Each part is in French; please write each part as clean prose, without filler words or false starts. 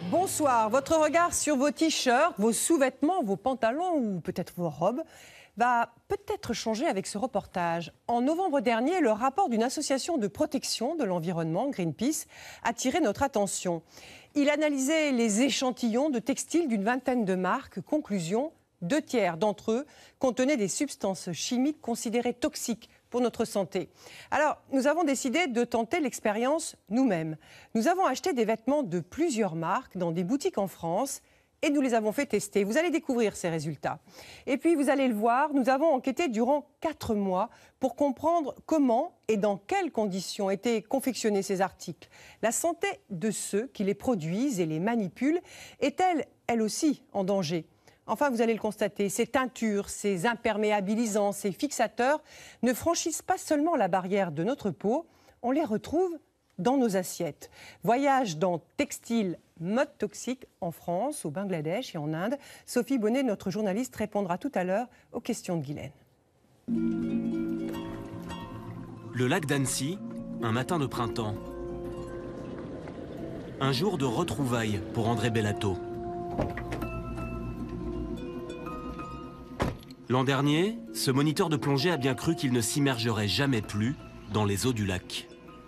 Bonsoir. Votre regard sur vos t-shirts, vos sous-vêtements, vos pantalons ou peut-être vos robes va peut-être changer avec ce reportage. En novembre dernier, le rapport d'une association de protection de l'environnement, Greenpeace, a attiré notre attention. Il analysait les échantillons de textiles d'une vingtaine de marques. Conclusion, 2 tiers d'entre eux contenaient des substances chimiques considérées toxiques pour notre santé. Alors, nous avons décidé de tenter l'expérience nous-mêmes. Nous avons acheté des vêtements de plusieurs marques dans des boutiques en France et nous les avons fait tester. Vous allez découvrir ces résultats. Et puis, vous allez le voir, nous avons enquêté durant 4 mois pour comprendre comment et dans quelles conditions étaient confectionnés ces articles. La santé de ceux qui les produisent et les manipulent est-elle, elle aussi, en danger ? Enfin, vous allez le constater, ces teintures, ces imperméabilisants, ces fixateurs ne franchissent pas seulement la barrière de notre peau, on les retrouve dans nos assiettes. Voyage dans textile, mode toxique en France, au Bangladesh et en Inde. Sophie Bonnet, notre journaliste, répondra tout à l'heure aux questions de Guylaine. Le lac d'Annecy, un matin de printemps. Un jour de retrouvailles pour André Bellato. L'an dernier, ce moniteur de plongée a bien cru qu'il ne s'immergerait jamais plus dans les eaux du lac.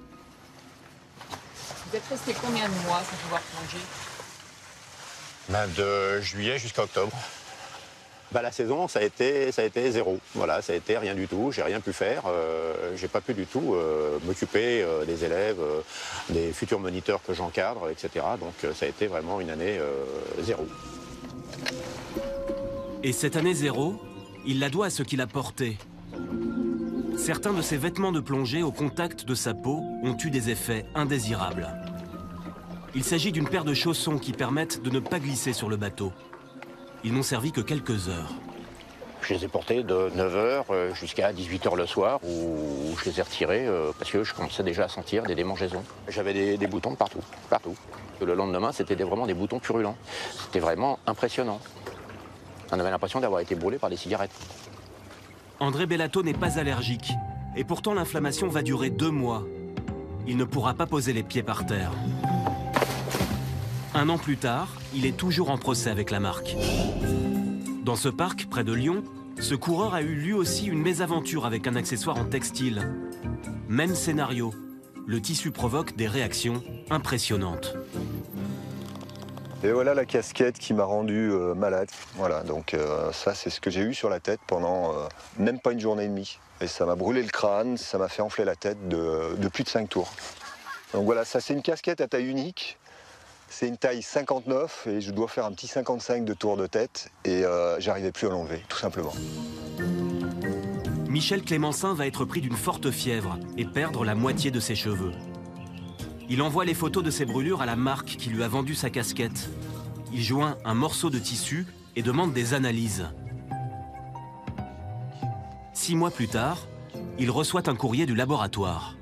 Vous êtes resté combien de mois sans pouvoir plonger? De juillet jusqu'à octobre. La saison, ça a été zéro. Voilà, ça a été rien du tout. J'ai rien pu faire. J'ai pas pu du tout m'occuper des élèves, des futurs moniteurs que j'encadre, etc. Donc ça a été vraiment une année zéro. Et cette année zéro, il la doit à ce qu'il a porté. Certains de ses vêtements de plongée au contact de sa peau ont eu des effets indésirables. Il s'agit d'une paire de chaussons qui permettent de ne pas glisser sur le bateau. Ils n'ont servi que quelques heures. Je les ai portés de 9h jusqu'à 18h le soir où je les ai retirés parce que je commençais déjà à sentir des démangeaisons. J'avais des boutons partout. Le lendemain, c'était vraiment des boutons purulents. C'était vraiment impressionnant. On avait l'impression d'avoir été brûlé par des cigarettes. André Bellato n'est pas allergique. Et pourtant, l'inflammation va durer 2 mois. Il ne pourra pas poser les pieds par terre. 1 an plus tard, il est toujours en procès avec la marque. Dans ce parc, près de Lyon, ce coureur a eu lui aussi une mésaventure avec un accessoire en textile. Même scénario. Le tissu provoque des réactions impressionnantes. Et voilà la casquette qui m'a rendu malade. Voilà, donc ça c'est ce que j'ai eu sur la tête pendant même pas une journée et demie. Et ça m'a brûlé le crâne, ça m'a fait enfler la tête de plus de 5 tours. Donc voilà, ça c'est une casquette à taille unique. C'est une taille 59 et je dois faire un petit 55 de tour de tête. Et j'arrivais plus à l'enlever, tout simplement. Michel Clémensin va être pris d'une forte fièvre et perdre la moitié de ses cheveux. Il envoie les photos de ses brûlures à la marque qui lui a vendu sa casquette. Il joint un morceau de tissu et demande des analyses. 6 mois plus tard, il reçoit un courrier du laboratoire.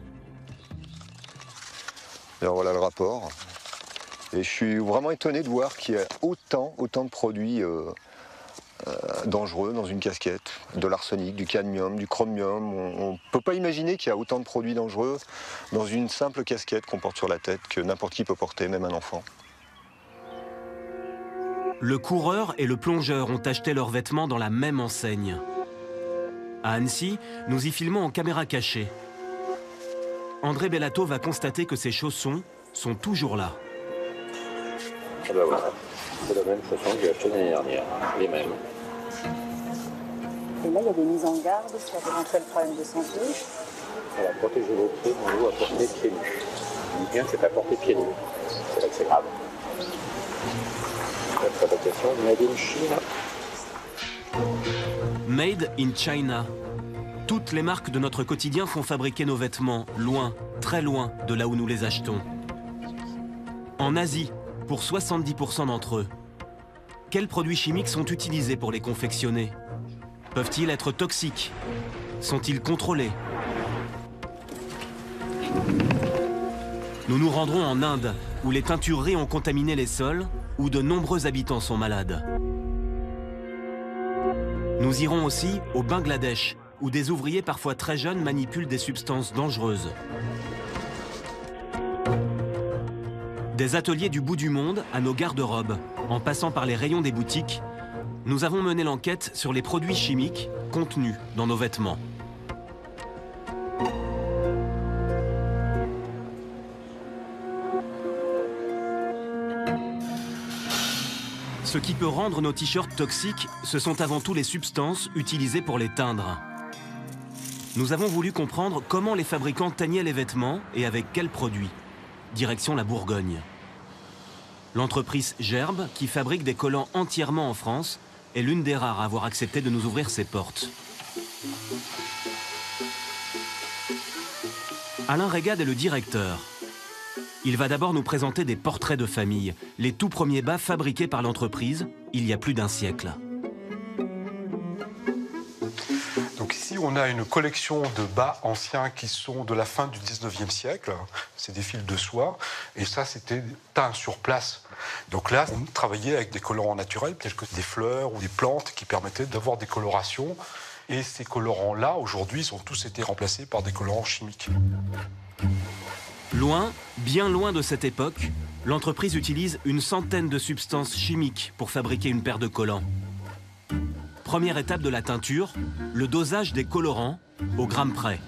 Alors voilà le rapport. Et je suis vraiment étonné de voir qu'il y a autant de produits dangereux dans une casquette. De l'arsenic, du cadmium, du chromium. On ne peut pas imaginer qu'il y a autant de produits dangereux dans une simple casquette qu'on porte sur la tête que n'importe qui peut porter, même un enfant. Le coureur et le plongeur ont acheté leurs vêtements dans la même enseigne. À Annecy, nous y filmons en caméra cachée. André Bellato va constater que ses chaussons sont toujours là. Ah ben voilà, c'est la même chaussons que j'ai acheté l'année dernière, les mêmes. Et là, il y a des mises en garde sur d'éventuels problèmes de santé. Voilà, protéger vos pieds, on vous à porter pieds nus. Le bien, c'est à porter pieds nus. C'est là que c'est grave. La fabrication Made in China. Made in China. Toutes les marques de notre quotidien font fabriquer nos vêtements loin, très loin de là où nous les achetons. En Asie, pour 70% d'entre eux. Quels produits chimiques sont utilisés pour les confectionner? Peuvent-ils être toxiques? Sont-ils contrôlés? Nous nous rendrons en Inde, où les teintureries ont contaminé les sols, où de nombreux habitants sont malades. Nous irons aussi au Bangladesh, où des ouvriers parfois très jeunes manipulent des substances dangereuses. Des ateliers du bout du monde à nos garde-robes, en passant par les rayons des boutiques, nous avons mené l'enquête sur les produits chimiques contenus dans nos vêtements. Ce qui peut rendre nos t-shirts toxiques, ce sont avant tout les substances utilisées pour les teindre. Nous avons voulu comprendre comment les fabricants teignaient les vêtements et avec quels produits. Direction la Bourgogne. L'entreprise Gerbe, qui fabrique des collants entièrement en France, est l'une des rares à avoir accepté de nous ouvrir ses portes. Alain Régade est le directeur. Il va d'abord nous présenter des portraits de famille, les tout premiers bas fabriqués par l'entreprise il y a plus d'un siècle. Donc ici, on a une collection de bas anciens qui sont de la fin du 19e siècle. C'est des fils de soie. Et ça, c'était teint sur place. Donc là, on travaillait avec des colorants naturels, tels que des fleurs ou des plantes qui permettaient d'avoir des colorations. Et ces colorants-là, aujourd'hui, ils ont tous été remplacés par des colorants chimiques. Loin, bien loin de cette époque, l'entreprise utilise une centaine de substances chimiques pour fabriquer une paire de collants. Première étape de la teinture, le dosage des colorants au gramme près.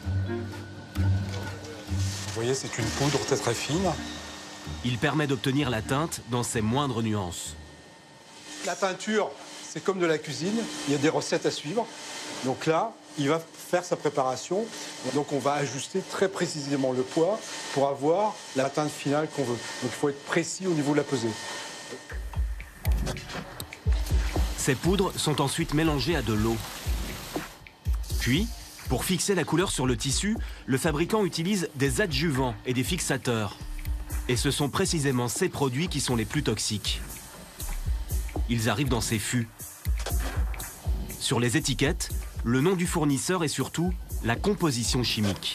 Vous voyez, c'est une poudre très très fine. Il permet d'obtenir la teinte dans ses moindres nuances. La teinture, c'est comme de la cuisine, il y a des recettes à suivre. Donc là, il va faire sa préparation. Donc on va ajuster très précisément le poids pour avoir la teinte finale qu'on veut. Donc il faut être précis au niveau de la pesée. Ces poudres sont ensuite mélangées à de l'eau. Puis, pour fixer la couleur sur le tissu, le fabricant utilise des adjuvants et des fixateurs. Et ce sont précisément ces produits qui sont les plus toxiques. Ils arrivent dans ces fûts. Sur les étiquettes, le nom du fournisseur et surtout la composition chimique.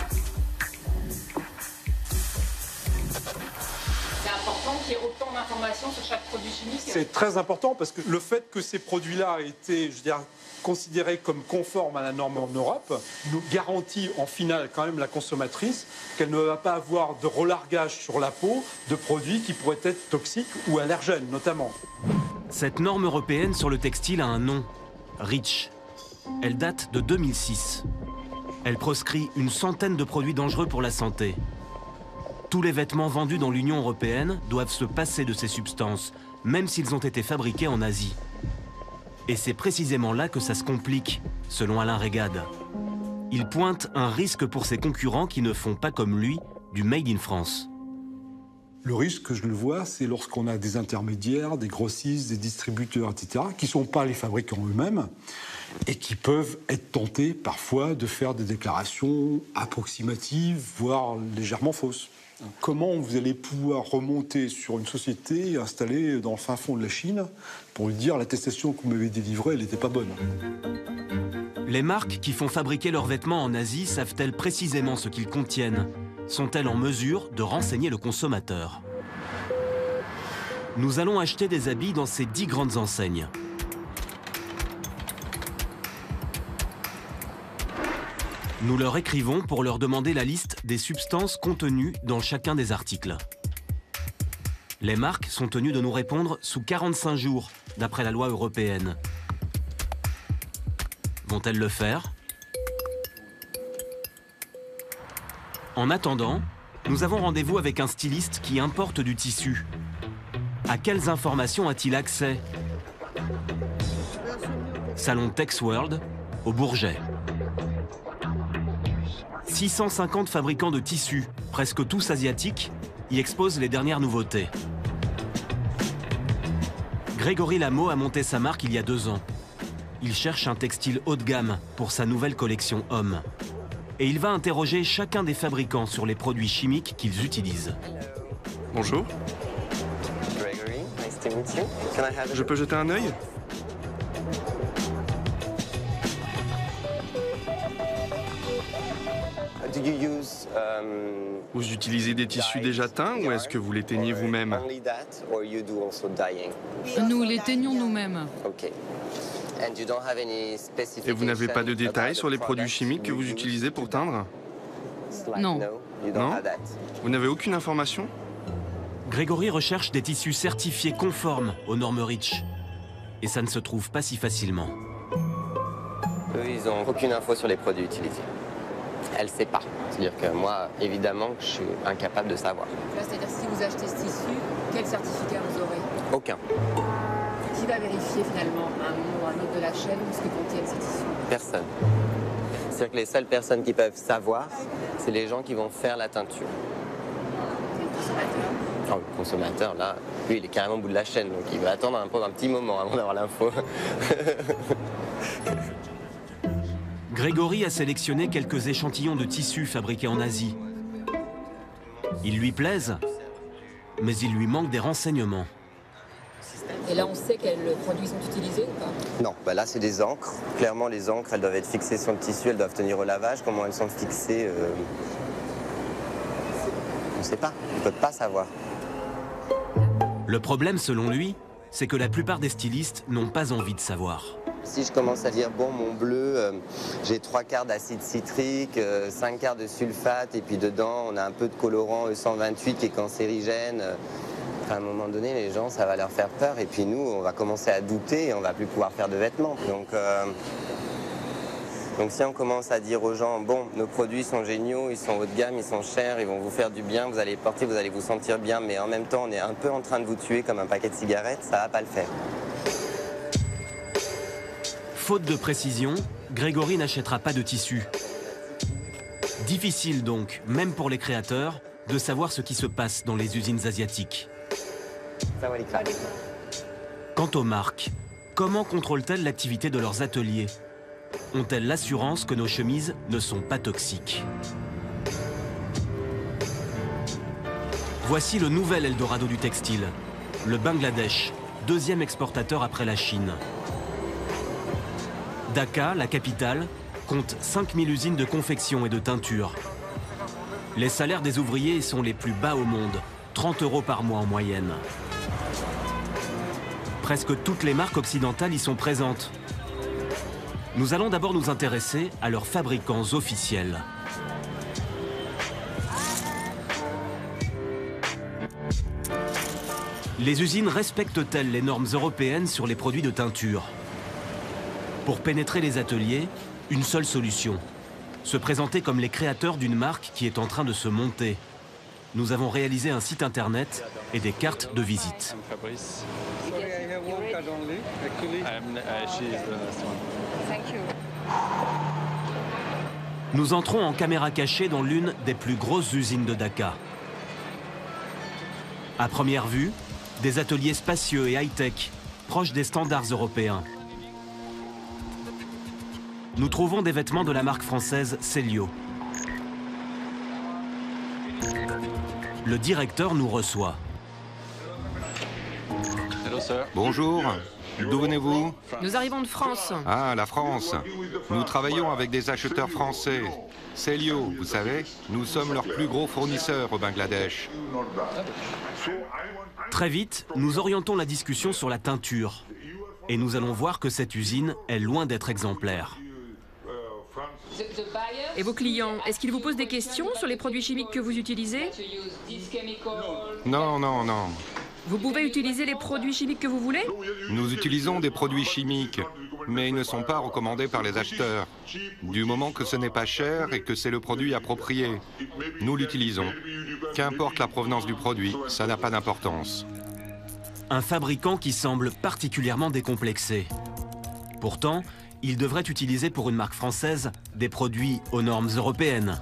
C'est important qu'il y ait autant d'informations sur chaque produit chimique. C'est très important parce que le fait que ces produits-là aient été, je veux dire, considérés comme conformes à la norme en Europe nous garantit en finale quand même la consommatrice qu'elle ne va pas avoir de relargage sur la peau de produits qui pourraient être toxiques ou allergènes notamment. Cette norme européenne sur le textile a un nom, REACH. Elle date de 2006. Elle proscrit une centaine de produits dangereux pour la santé. Tous les vêtements vendus dans l'Union européenne doivent se passer de ces substances, même s'ils ont été fabriqués en Asie. Et c'est précisément là que ça se complique, selon Alain Régade. Il pointe un risque pour ses concurrents qui ne font pas comme lui du Made in France. Le risque que je le vois, c'est lorsqu'on a des intermédiaires, des grossistes, des distributeurs, etc., qui ne sont pas les fabricants eux-mêmes et qui peuvent être tentés parfois de faire des déclarations approximatives, voire légèrement fausses. Comment vous allez pouvoir remonter sur une société installée dans le fin fond de la Chine pour lui dire l'attestation que vous m'avez délivrée, elle n'était pas bonne? Les marques qui font fabriquer leurs vêtements en Asie savent-elles précisément ce qu'ils contiennent? Sont-elles en mesure de renseigner le consommateur? Nous allons acheter des habits dans ces 10 grandes enseignes. Nous leur écrivons pour leur demander la liste des substances contenues dans chacun des articles. Les marques sont tenues de nous répondre sous 45 jours, d'après la loi européenne. Vont-elles le faire? En attendant, nous avons rendez-vous avec un styliste qui importe du tissu. À quelles informations a-t-il accès? Salon Texworld, au Bourget. 650 fabricants de tissus, presque tous asiatiques, y exposent les dernières nouveautés. Grégory Lameau a monté sa marque il y a 2 ans. Il cherche un textile haut de gamme pour sa nouvelle collection homme. Et il va interroger chacun des fabricants sur les produits chimiques qu'ils utilisent. Bonjour. Je peux jeter un œil? Vous utilisez des tissus déjà teints ou est-ce que vous les teignez vous-même? Nous les teignons nous-mêmes. Et vous n'avez pas de détails sur les produits chimiques que vous utilisez pour teindre? Non. Non? Vous n'avez aucune information? Grégory recherche des tissus certifiés conformes aux normes REACH. Et ça ne se trouve pas si facilement. Eux, ils n'ont aucune info sur les produits utilisés. Elle ne sait pas. C'est-à-dire que moi, évidemment, je suis incapable de savoir. C'est-à-dire si vous achetez ce tissu, quel certificat vous aurez? Aucun. Qui va vérifier finalement à un moment ou à un autre de la chaîne ce que contiennent ces tissus? Personne. C'est-à-dire que les seules personnes qui peuvent savoir, c'est les gens qui vont faire la teinture. Et le consommateur? Oh, le consommateur, là, lui, il est carrément au bout de la chaîne, donc il va attendre un petit moment avant d'avoir l'info. Grégory a sélectionné quelques échantillons de tissus fabriqués en Asie. Ils lui plaisent, mais il lui manque des renseignements. Et là, on sait quels produits sont utilisés ou pas? Non, bah là, c'est des encres. Clairement, les encres, elles doivent être fixées sur le tissu, elles doivent tenir au lavage. Comment elles sont fixées, on ne sait pas, on ne peut pas savoir. Le problème, selon lui, c'est que la plupart des stylistes n'ont pas envie de savoir. Si je commence à dire, bon, mon bleu, j'ai 3/4 d'acide citrique, 5/4 de sulfate, et puis dedans, on a un peu de colorant E128 qui est cancérigène. À un moment donné, les gens, ça va leur faire peur. Et puis nous, on va commencer à douter et on va plus pouvoir faire de vêtements. Donc si on commence à dire aux gens, bon, nos produits sont géniaux, ils sont haut de gamme, ils sont chers, ils vont vous faire du bien, vous allez les porter, vous allez vous sentir bien, mais en même temps, on est un peu en train de vous tuer comme un paquet de cigarettes, ça va pas le faire. Faute de précision, Grégory n'achètera pas de tissu. Difficile donc, même pour les créateurs, de savoir ce qui se passe dans les usines asiatiques. Quant aux marques, comment contrôlent-elles l'activité de leurs ateliers? Ont-elles l'assurance que nos chemises ne sont pas toxiques? Voici le nouvel Eldorado du textile, le Bangladesh, deuxième exportateur après la Chine. Dhaka, la capitale, compte 5000 usines de confection et de teinture. Les salaires des ouvriers sont les plus bas au monde, 30 € par mois en moyenne. Presque toutes les marques occidentales y sont présentes. Nous allons d'abord nous intéresser à leurs fabricants officiels. Les usines respectent-elles les normes européennes sur les produits de teinture? Pour pénétrer les ateliers, une seule solution. Se présenter comme les créateurs d'une marque qui est en train de se monter. Nous avons réalisé un site internet et des cartes de visite. Nous entrons en caméra cachée dans l'une des plus grosses usines de Dhaka. À première vue, des ateliers spacieux et high-tech, proches des standards européens. Nous trouvons des vêtements de la marque française Celio. Le directeur nous reçoit. Bonjour, d'où venez-vous? Nous arrivons de France. Ah, la France. Nous travaillons avec des acheteurs français. Celio, vous savez, nous sommes leur plus gros fournisseur au Bangladesh. Très vite, nous orientons la discussion sur la teinture. Et nous allons voir que cette usine est loin d'être exemplaire. Et vos clients, est-ce qu'ils vous posent des questions sur les produits chimiques que vous utilisez? Non, non, non. Vous pouvez utiliser les produits chimiques que vous voulez? Nous utilisons des produits chimiques, mais ils ne sont pas recommandés par les acheteurs. Du moment que ce n'est pas cher et que c'est le produit approprié, nous l'utilisons. Qu'importe la provenance du produit, ça n'a pas d'importance. Un fabricant qui semble particulièrement décomplexé. Pourtant, il devrait utiliser pour une marque française des produits aux normes européennes.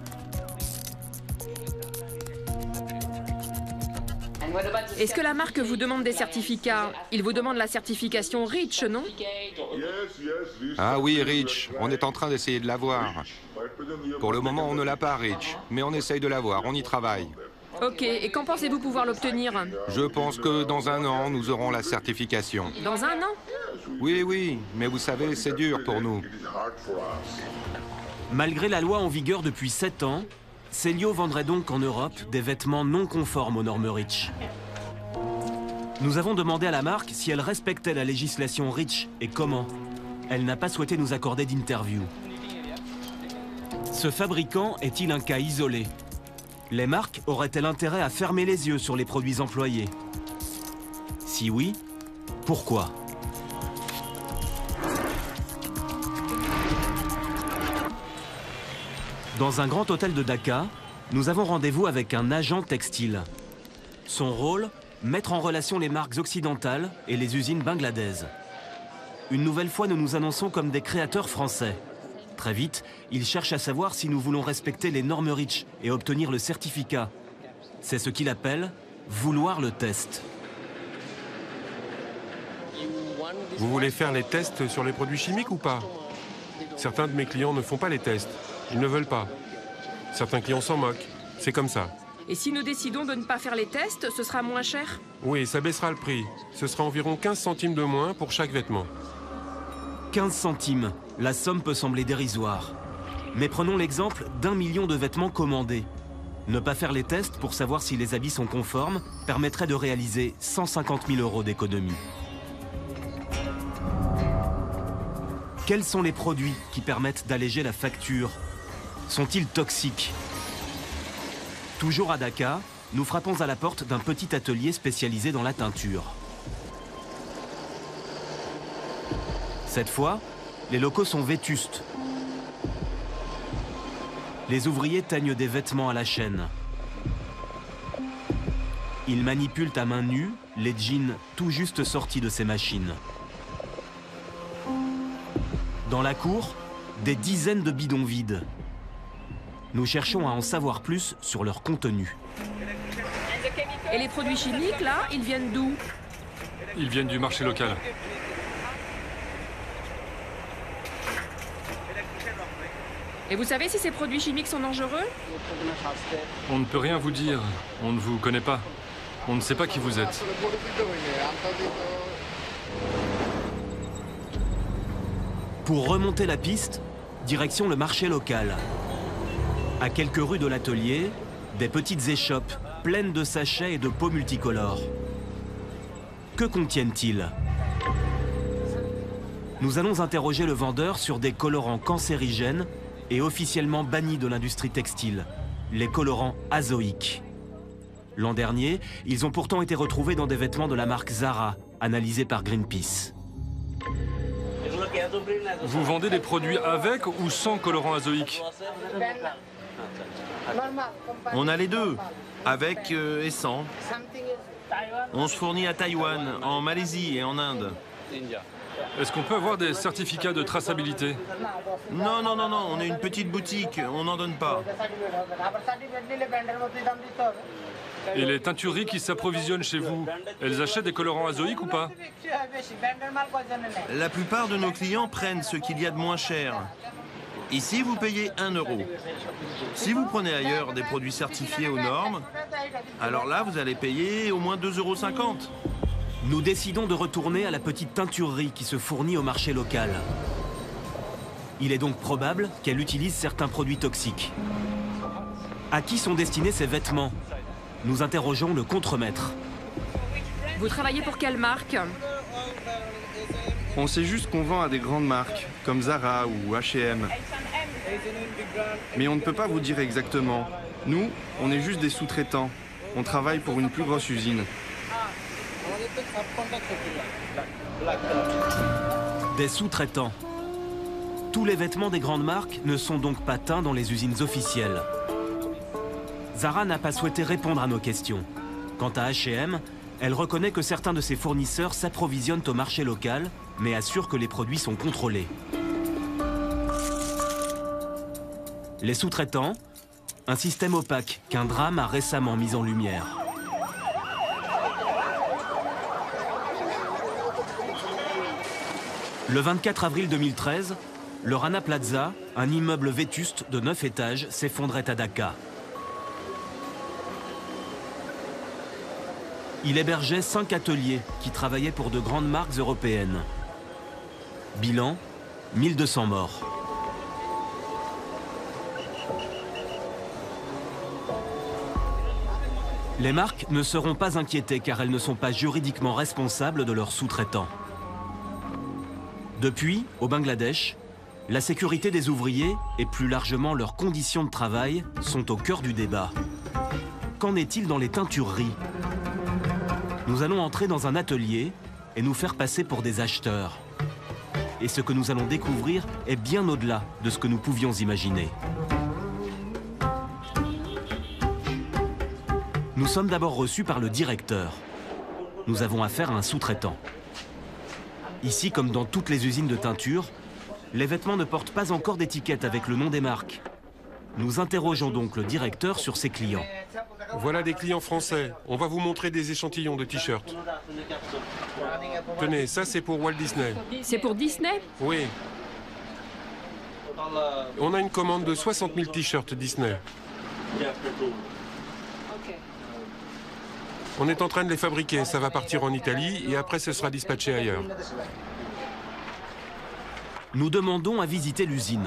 Est-ce que la marque vous demande des certificats? Il vous demande la certification REACH, non? Ah oui, REACH, on est en train d'essayer de l'avoir. Pour le moment, on ne l'a pas, REACH, mais on essaye de l'avoir, on y travaille. Ok, et quand pensez-vous pouvoir l'obtenir? Je pense que dans un an, nous aurons la certification. Dans un an? Oui, oui, mais vous savez, c'est dur pour nous. Malgré la loi en vigueur depuis 7 ans, Celio vendrait donc en Europe des vêtements non conformes aux normes REACH. Nous avons demandé à la marque si elle respectait la législation REACH et comment. Elle n'a pas souhaité nous accorder d'interview. Ce fabricant est-il un cas isolé? Les marques auraient-elles intérêt à fermer les yeux sur les produits employés? Si oui, pourquoi? Dans un grand hôtel de Dhaka, nous avons rendez-vous avec un agent textile. Son rôle, mettre en relation les marques occidentales et les usines bangladaises. Une nouvelle fois, nous nous annonçons comme des créateurs français. Très vite, il cherche à savoir si nous voulons respecter les normes REACH et obtenir le certificat. C'est ce qu'il appelle « vouloir le test ». Vous voulez faire les tests sur les produits chimiques ou pas? Certains de mes clients ne font pas les tests. Ils ne veulent pas. Certains clients s'en moquent. C'est comme ça. Et si nous décidons de ne pas faire les tests, ce sera moins cher? Oui, ça baissera le prix. Ce sera environ 15 centimes de moins pour chaque vêtement. 15 centimes, la somme peut sembler dérisoire. Mais prenons l'exemple d'1 million de vêtements commandés. Ne pas faire les tests pour savoir si les habits sont conformes permettrait de réaliser 150 000 € d'économie. Quels sont les produits qui permettent d'alléger la facture? Sont-ils toxiques? Toujours à Dhaka, nous frappons à la porte d'un petit atelier spécialisé dans la teinture. Cette fois, les locaux sont vétustes. Les ouvriers teignent des vêtements à la chaîne. Ils manipulent à main nue les jeans tout juste sortis de ces machines. Dans la cour, des dizaines de bidons vides. Nous cherchons à en savoir plus sur leur contenu. Et les produits chimiques, là, ils viennent d'où? Ils viennent du marché local. Et vous savez si ces produits chimiques sont dangereux? On ne peut rien vous dire. On ne vous connaît pas. On ne sait pas qui vous êtes. Pour remonter la piste, direction le marché local. À quelques rues de l'atelier, des petites échoppes pleines de sachets et de pots multicolores. Que contiennent-ils? Nous allons interroger le vendeur sur des colorants cancérigènes et officiellement bannis de l'industrie textile, les colorants azoïques. L'an dernier, ils ont pourtant été retrouvés dans des vêtements de la marque Zara, analysés par Greenpeace. Vous vendez des produits avec ou sans colorant azoïque? On a les deux, avec et sans. On se fournit à Taïwan, en Malaisie et en Inde. Est-ce qu'on peut avoir des certificats de traçabilité? Non, non, non, non, on est une petite boutique, on n'en donne pas. Et les teintureries qui s'approvisionnent chez vous, elles achètent des colorants azoïques ou pas? La plupart de nos clients prennent ce qu'il y a de moins cher. Ici, vous payez 1 €. Si vous prenez ailleurs des produits certifiés aux normes, alors là, vous allez payer au moins 2,50 €. Nous décidons de retourner à la petite teinturerie qui se fournit au marché local. Il est donc probable qu'elle utilise certains produits toxiques. À qui sont destinés ces vêtements? Nous interrogeons le contremaître. Vous travaillez pour quelle marque? On sait juste qu'on vend à des grandes marques, comme Zara ou H&M. Mais on ne peut pas vous dire exactement. Nous, on est juste des sous-traitants. On travaille pour une plus grosse usine. Des sous-traitants. Tous les vêtements des grandes marques ne sont donc pas teints dans les usines officielles. Zara n'a pas souhaité répondre à nos questions. Quant à H&M, elle reconnaît que certains de ses fournisseurs s'approvisionnent au marché local, mais assure que les produits sont contrôlés. Les sous-traitants, un système opaque qu'un drame a récemment mis en lumière. Le 24 avril 2013, le Rana Plaza, un immeuble vétuste de 9 étages, s'effondrait à Dhaka. Il hébergeait 5 ateliers qui travaillaient pour de grandes marques européennes. Bilan, 1200 morts. Les marques ne seront pas inquiétées car elles ne sont pas juridiquement responsables de leurs sous-traitants. Depuis, au Bangladesh, la sécurité des ouvriers et plus largement leurs conditions de travail sont au cœur du débat. qu'en est-il dans les teintureries? Nous allons entrer dans un atelier et nous faire passer pour des acheteurs. Et ce que nous allons découvrir est bien au-delà de ce que nous pouvions imaginer. Nous sommes d'abord reçus par le directeur. Nous avons affaire à un sous-traitant. Ici, comme dans toutes les usines de teinture, les vêtements ne portent pas encore d'étiquette avec le nom des marques. Nous interrogeons donc le directeur sur ses clients. Voilà des clients français. On va vous montrer des échantillons de t-shirts. Tenez, ça c'est pour Walt Disney. C'est pour Disney? Oui. On a une commande de 60 000 t-shirts Disney. On est en train de les fabriquer. Ça va partir en Italie et après ce sera dispatché ailleurs. Nous demandons à visiter l'usine.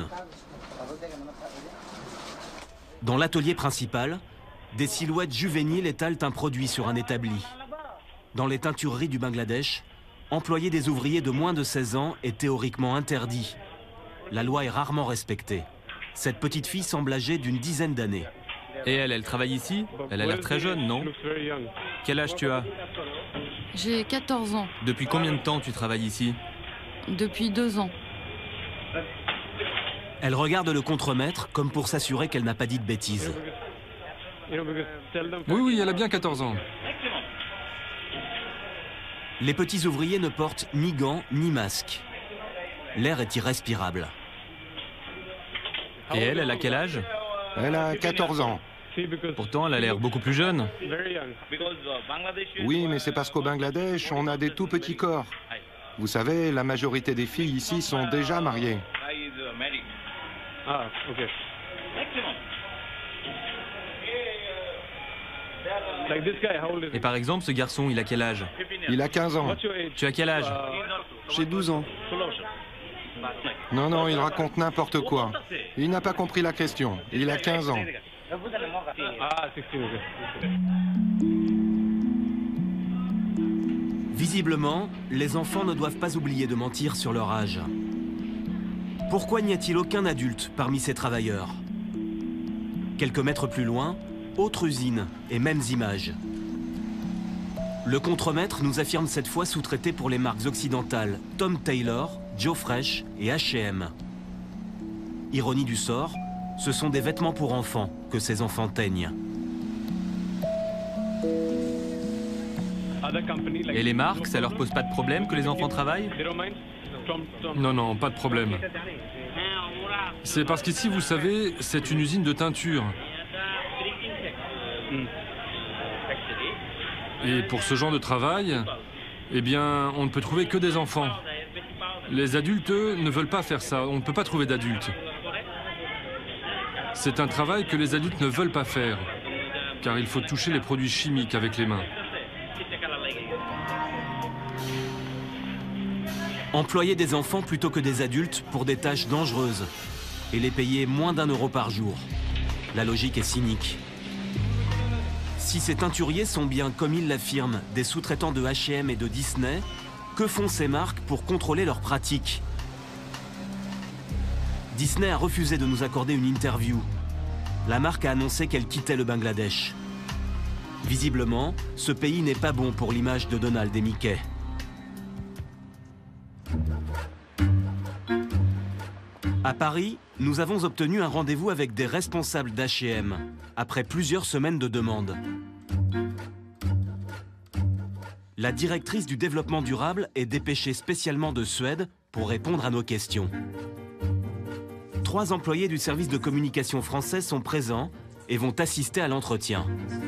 Dans l'atelier principal, des silhouettes juvéniles étalent un produit sur un établi. Dans les teintureries du Bangladesh, employer des ouvriers de moins de 16 ans est théoriquement interdit. La loi est rarement respectée. Cette petite fille semble âgée d'une dizaine d'années. Et elle travaille ici? Elle a l'air très jeune, non? Quel âge tu as? J'ai 14 ans. Depuis combien de temps tu travailles ici? Depuis 2 ans. Elle regarde le contremaître comme pour s'assurer qu'elle n'a pas dit de bêtises. Oui, elle a bien 14 ans. Les petits ouvriers ne portent ni gants ni masques. L'air est irrespirable. Et elle a quel âge? Elle a 14 ans. Pourtant, elle a l'air beaucoup plus jeune. Oui, mais c'est parce qu'au Bangladesh, on a des tout petits corps. Vous savez, la majorité des filles ici sont déjà mariées. Ah, ok. Et par exemple, ce garçon, il a quel âge? Il a 15 ans. Tu as quel âge? J'ai 12 ans. Non, il raconte n'importe quoi. Il n'a pas compris la question. Il a 15 ans. Visiblement, les enfants ne doivent pas oublier de mentir sur leur âge. Pourquoi n'y a-t-il aucun adulte parmi ces travailleurs? Quelques mètres plus loin, autre usine et mêmes images. Le contremaître nous affirme cette fois sous-traiter pour les marques occidentales Tom Taylor, Joe Fresh et H&M. Ironie du sort, ce sont des vêtements pour enfants que ces enfants teignent. Et les marques, ça leur pose pas de problème que les enfants travaillent? Non, pas de problème. C'est parce qu'ici, vous savez, c'est une usine de teinture. Et pour ce genre de travail, eh bien, on ne peut trouver que des enfants. Les adultes, eux, ne veulent pas faire ça. On ne peut pas trouver d'adultes. C'est un travail que les adultes ne veulent pas faire, car il faut toucher les produits chimiques avec les mains. Employer des enfants plutôt que des adultes pour des tâches dangereuses et les payer moins d'1 euro par jour. La logique est cynique. Si ces teinturiers sont bien, comme ils l'affirment, des sous-traitants de H&M et de Disney, que font ces marques pour contrôler leurs pratiques? Disney a refusé de nous accorder une interview. La marque a annoncé qu'elle quittait le Bangladesh. Visiblement, ce pays n'est pas bon pour l'image de Donald et Mickey. À Paris, nous avons obtenu un rendez-vous avec des responsables d'H&M, après plusieurs semaines de demandes. La directrice du développement durable est dépêchée spécialement de Suède pour répondre à nos questions. 3 employés du service de communication français sont présents et vont assister à l'entretien.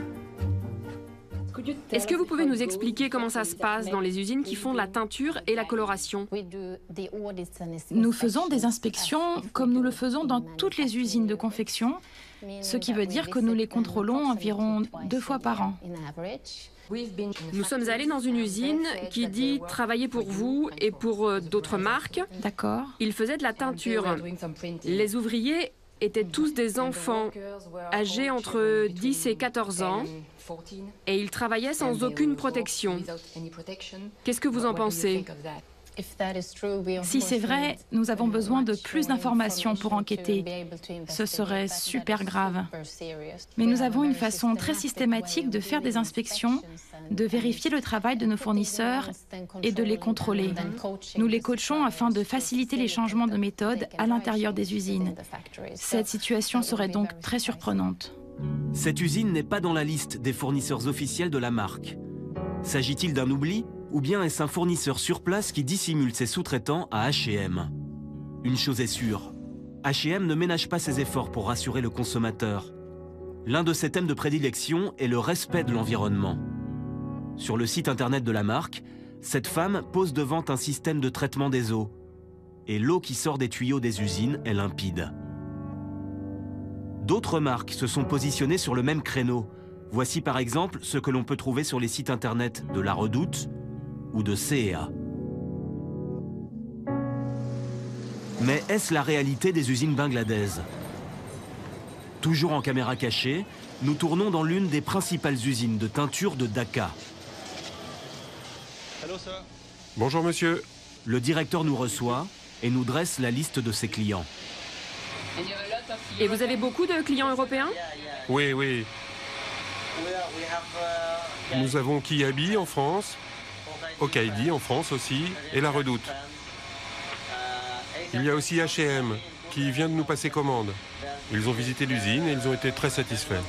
Est-ce que vous pouvez nous expliquer comment ça se passe dans les usines qui font la teinture et la coloration? Nous faisons des inspections comme nous le faisons dans toutes les usines de confection, ce qui veut dire que nous les contrôlons environ 2 fois par an. Nous sommes allés dans une usine qui dit travailler pour vous et pour d'autres marques. D'accord. Ils faisaient de la teinture. Les ouvriers étaient tous des enfants âgés entre 10 et 14 ans et ils travaillaient sans aucune protection. Qu'est-ce que vous en pensez? Si c'est vrai, nous avons besoin de plus d'informations pour enquêter. Ce serait super grave. Mais nous avons une façon très systématique de faire des inspections, de vérifier le travail de nos fournisseurs et de les contrôler. Nous les coachons afin de faciliter les changements de méthode à l'intérieur des usines. Cette situation serait donc très surprenante. Cette usine n'est pas dans la liste des fournisseurs officiels de la marque. S'agit-il d'un oubli ou bien est-ce un fournisseur sur place qui dissimule ses sous-traitants à H&M? Une chose est sûre, H&M ne ménage pas ses efforts pour rassurer le consommateur. L'un de ses thèmes de prédilection est le respect de l'environnement. Sur le site internet de la marque, cette femme pose devant un système de traitement des eaux. Et l'eau qui sort des tuyaux des usines est limpide. D'autres marques se sont positionnées sur le même créneau. Voici par exemple ce que l'on peut trouver sur les sites internet de La Redoute ou de CEA. Mais est-ce la réalité des usines bangladaises? Toujours en caméra cachée, nous tournons dans l'une des principales usines de teinture de Dhaka. Bonjour monsieur. Le directeur nous reçoit et nous dresse la liste de ses clients. Et vous avez beaucoup de clients européens? Oui, oui. Nous avons Kiabi en France, Okaidi en France aussi, et La Redoute. Il y a aussi H&M qui vient de nous passer commande. Ils ont visité l'usine et ils ont été très satisfaits.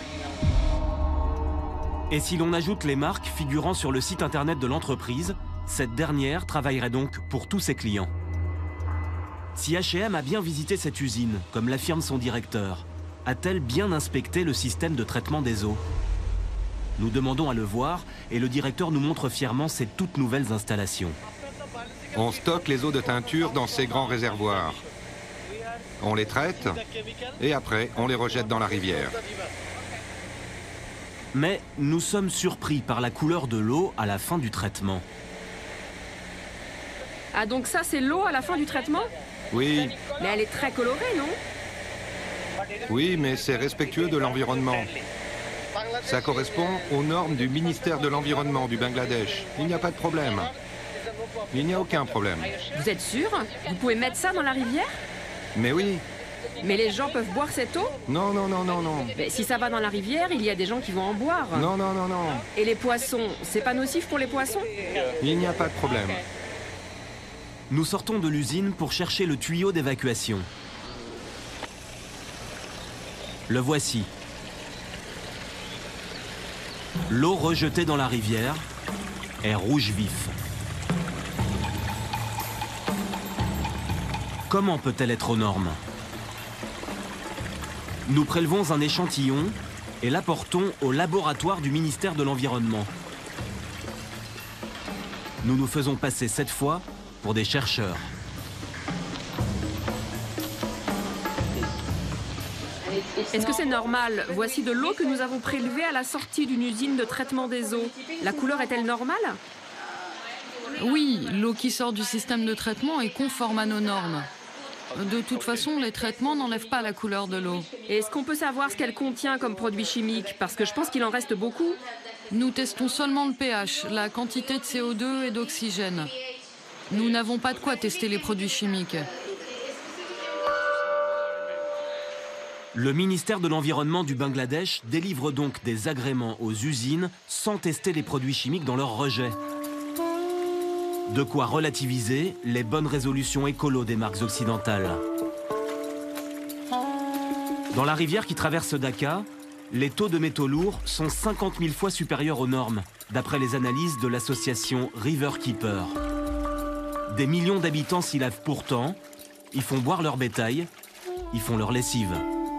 Et si l'on ajoute les marques figurant sur le site internet de l'entreprise, cette dernière travaillerait donc pour tous ses clients. Si H&M a bien visité cette usine, comme l'affirme son directeur, a-t-elle bien inspecté le système de traitement des eaux? Nous demandons à le voir et le directeur nous montre fièrement ses toutes nouvelles installations. On stocke les eaux de teinture dans ces grands réservoirs. On les traite et après on les rejette dans la rivière. Mais nous sommes surpris par la couleur de l'eau à la fin du traitement. Ah donc ça c'est l'eau à la fin du traitement? Oui. Mais elle est très colorée, non? Oui, mais c'est respectueux de l'environnement. Ça correspond aux normes du ministère de l'Environnement du Bangladesh. Il n'y a pas de problème. Il n'y a aucun problème. Vous êtes sûr? Vous pouvez mettre ça dans la rivière? Mais oui. Mais les gens peuvent boire cette eau? Non, non, non, non, non. Mais si ça va dans la rivière, il y a des gens qui vont en boire. Non, non, non, non. Et les poissons, c'est pas nocif pour les poissons? Il n'y a pas de problème. Nous sortons de l'usine pour chercher le tuyau d'évacuation. Le voici. L'eau rejetée dans la rivière est rouge vif. Comment peut-elle être aux normes? Nous prélevons un échantillon et l'apportons au laboratoire du ministère de l'Environnement. Nous nous faisons passer cette fois pour des chercheurs. Est-ce que c'est normal? Voici de l'eau que nous avons prélevée à la sortie d'une usine de traitement des eaux. La couleur est-elle normale? Oui, l'eau qui sort du système de traitement est conforme à nos normes. De toute façon, les traitements n'enlèvent pas la couleur de l'eau. Et est-ce qu'on peut savoir ce qu'elle contient comme produit chimique? Parce que je pense qu'il en reste beaucoup. Nous testons seulement le pH, la quantité de CO2 et d'oxygène. Nous n'avons pas de quoi tester les produits chimiques. Le ministère de l'Environnement du Bangladesh délivre donc des agréments aux usines sans tester les produits chimiques dans leur rejet. De quoi relativiser les bonnes résolutions écolo des marques occidentales. Dans la rivière qui traverse Dhaka, les taux de métaux lourds sont 50 000 fois supérieurs aux normes, d'après les analyses de l'association Riverkeeper. Des millions d'habitants s'y lavent pourtant, ils font boire leur bétail, ils font leur lessive.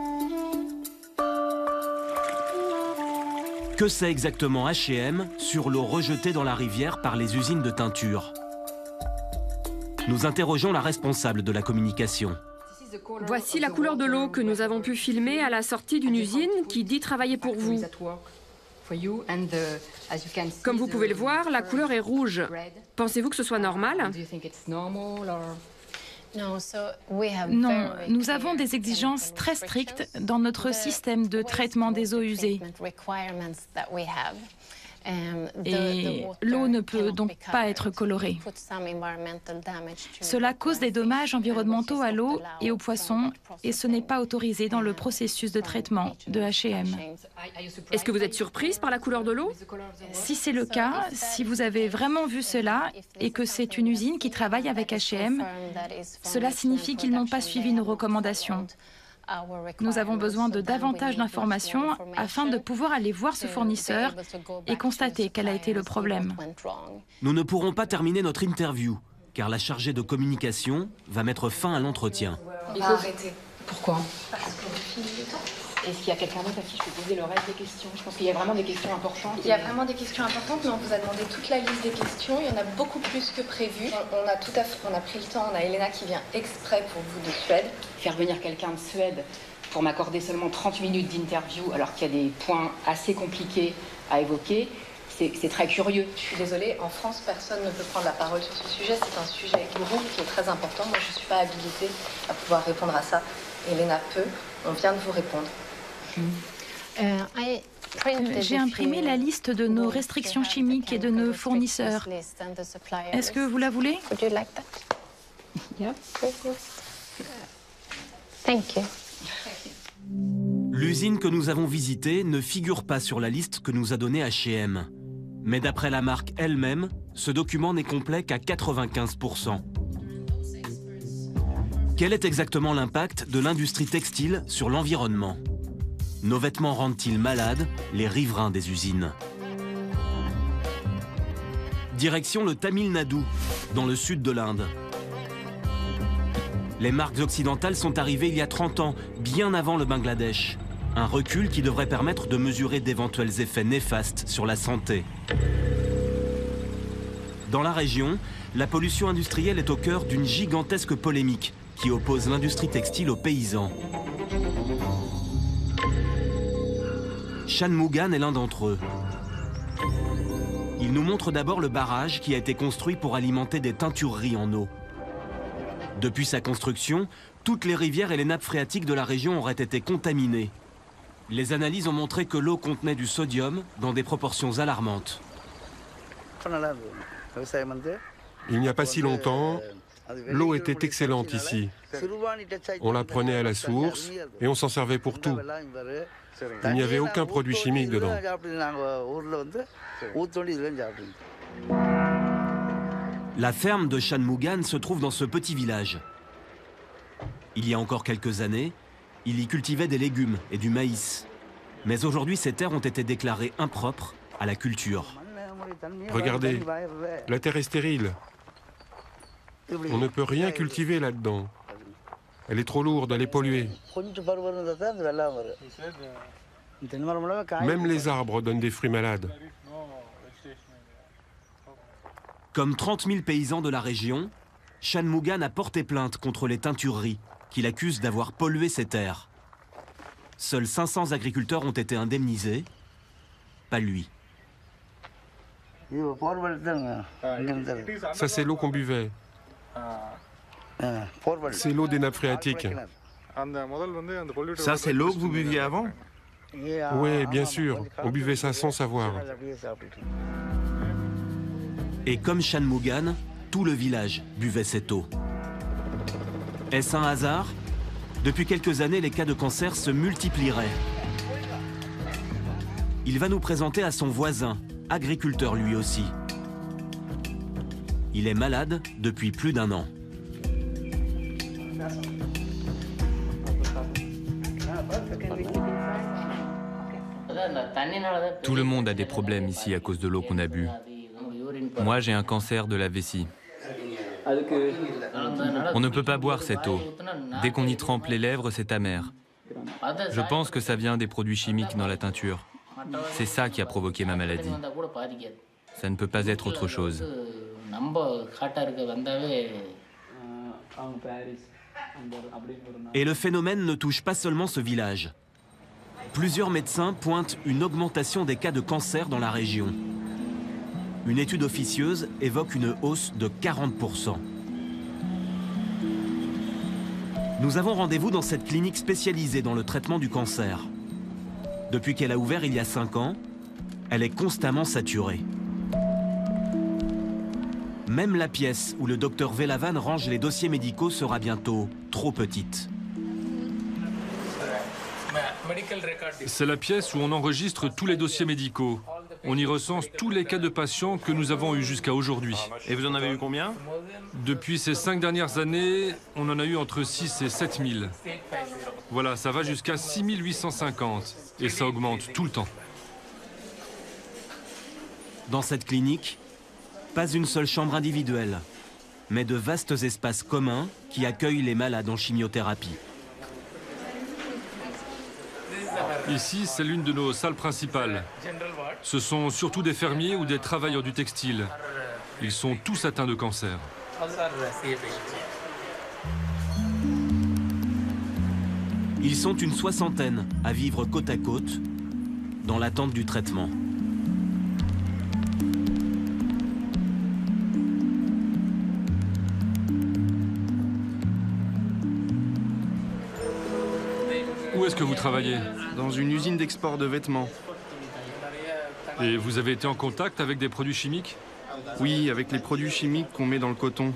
Que sait exactement H&M sur l'eau rejetée dans la rivière par les usines de teinture? Nous interrogeons la responsable de la communication. Voici la couleur de l'eau que nous avons pu filmer à la sortie d'une usine qui dit travailler pour vous. Comme vous pouvez le voir, la couleur est rouge. Pensez-vous que ce soit normal? Non, nous avons des exigences très strictes dans notre système de traitement des eaux usées. Et l'eau ne peut donc pas être colorée. Cela cause des dommages environnementaux à l'eau et aux poissons, et ce n'est pas autorisé dans le processus de traitement de H&M. Est-ce que vous êtes surprise par la couleur de l'eau? Si c'est le cas, si vous avez vraiment vu cela et que c'est une usine qui travaille avec H&M, cela signifie qu'ils n'ont pas suivi nos recommandations. Nous avons besoin de davantage d'informations afin de pouvoir aller voir ce fournisseur et constater quel a été le problème. Nous ne pourrons pas terminer notre interview, car la chargée de communication va mettre fin à l'entretien. Il faut arrêter. Pourquoi? Parce qu'on finit le temps. Est-ce qu'il y a quelqu'un d'autre à qui je peux poser le reste des questions? Je pense qu'il y a vraiment des questions importantes. Il y a vraiment des questions importantes, mais on vous a demandé toute la liste des questions. Il y en a beaucoup plus que prévu. On a pris le temps. On a Elena qui vient exprès pour vous de Suède. Faire venir quelqu'un de Suède pour m'accorder seulement 30 minutes d'interview alors qu'il y a des points assez compliqués à évoquer, c'est très curieux. Je suis désolée, en France, personne ne peut prendre la parole sur ce sujet. C'est un sujet groupe qui est très important. Moi, je ne suis pas habilitée à pouvoir répondre à ça. Elena peut. On vient de vous répondre. J'ai imprimé la liste de nos restrictions chimiques et de nos fournisseurs. Est-ce que vous la voulez? L'usine que nous avons visitée ne figure pas sur la liste que nous a donnée H&M. Mais d'après la marque elle-même, ce document n'est complet qu'à 95%. Quel est exactement l'impact de l'industrie textile sur l'environnement? Nos vêtements rendent-ils malades les riverains des usines? Direction le Tamil Nadu, dans le sud de l'Inde. Les marques occidentales sont arrivées il y a 30 ans, bien avant le Bangladesh. Un recul qui devrait permettre de mesurer d'éventuels effets néfastes sur la santé. Dans la région, la pollution industrielle est au cœur d'une gigantesque polémique qui oppose l'industrie textile aux paysans. Shanmugam est l'un d'entre eux. Il nous montre d'abord le barrage qui a été construit pour alimenter des teintureries en eau. Depuis sa construction, toutes les rivières et les nappes phréatiques de la région auraient été contaminées. Les analyses ont montré que l'eau contenait du sodium dans des proportions alarmantes. Il n'y a pas si longtemps, l'eau était excellente ici. On la prenait à la source et on s'en servait pour tout. Il n'y avait aucun produit chimique dedans. La ferme de Shanmugam se trouve dans ce petit village. Il y a encore quelques années, il y cultivait des légumes et du maïs. Mais aujourd'hui, ces terres ont été déclarées impropres à la culture. Regardez, la terre est stérile. On ne peut rien cultiver là-dedans. Elle est trop lourde, elle est polluée. Même les arbres donnent des fruits malades. Comme 30 000 paysans de la région, Shanmugam a porté plainte contre les teintureries qui l'accusent d'avoir pollué ses terres. Seuls 500 agriculteurs ont été indemnisés, pas lui. Ça, c'est l'eau qu'on buvait. C'est l'eau des nappes phréatiques. Ça, c'est l'eau que vous buviez avant? Oui, bien sûr. On buvait ça sans savoir. Et comme Shanmugam, tout le village buvait cette eau. Est-ce un hasard? Depuis quelques années, les cas de cancer se multiplieraient. Il va nous présenter à son voisin, agriculteur lui aussi. Il est malade depuis plus d'1 an. Tout le monde a des problèmes ici à cause de l'eau qu'on a bu. Moi, j'ai un cancer de la vessie. On ne peut pas boire cette eau. Dès qu'on y trempe les lèvres, c'est amer. Je pense que ça vient des produits chimiques dans la teinture. C'est ça qui a provoqué ma maladie. Ça ne peut pas être autre chose. Et le phénomène ne touche pas seulement ce village. Plusieurs médecins pointent une augmentation des cas de cancer dans la région. Une étude officieuse évoque une hausse de 40%. Nous avons rendez-vous dans cette clinique spécialisée dans le traitement du cancer. Depuis qu'elle a ouvert il y a 5 ans, Elle est constamment saturée. Même la pièce où le docteur Velavan range les dossiers médicaux sera bientôt trop petite. C'est la pièce où on enregistre tous les dossiers médicaux. On y recense tous les cas de patients que nous avons eus jusqu'à aujourd'hui. Et vous en avez eu combien? Depuis ces 5 dernières années, on en a eu entre 6 et 7 000. Voilà, ça va jusqu'à 6 850 et ça augmente tout le temps. Dans cette clinique, pas une seule chambre individuelle, mais de vastes espaces communs qui accueillent les malades en chimiothérapie. Ici, c'est l'une de nos salles principales. Ce sont surtout des fermiers ou des travailleurs du textile. Ils sont tous atteints de cancer. Ils sont une soixantaine à vivre côte à côte dans l'attente du traitement. Où est-ce que vous travaillez? Dans une usine d'export de vêtements. Et vous avez été en contact avec des produits chimiques? Oui, avec les produits chimiques qu'on met dans le coton.